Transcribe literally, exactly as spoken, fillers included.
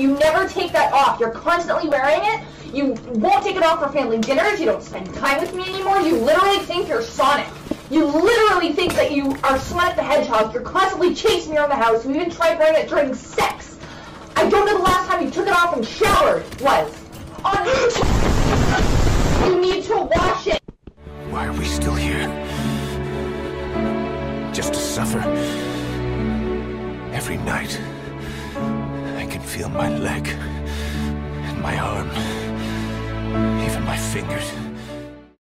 You never take that off. You're constantly wearing it. You won't take it off for family dinners. You don't spend time with me anymore. You literally think you're Sonic. You literally think that you are Sonic the Hedgehog. You're constantly chasing me around the house. You even tried wearing it during sex. I don't know the last time you took it off and showered was. On you need to wash it. Why are we still here? Just to suffer. Every night, I can feel my leg, and my arm, even my fingers.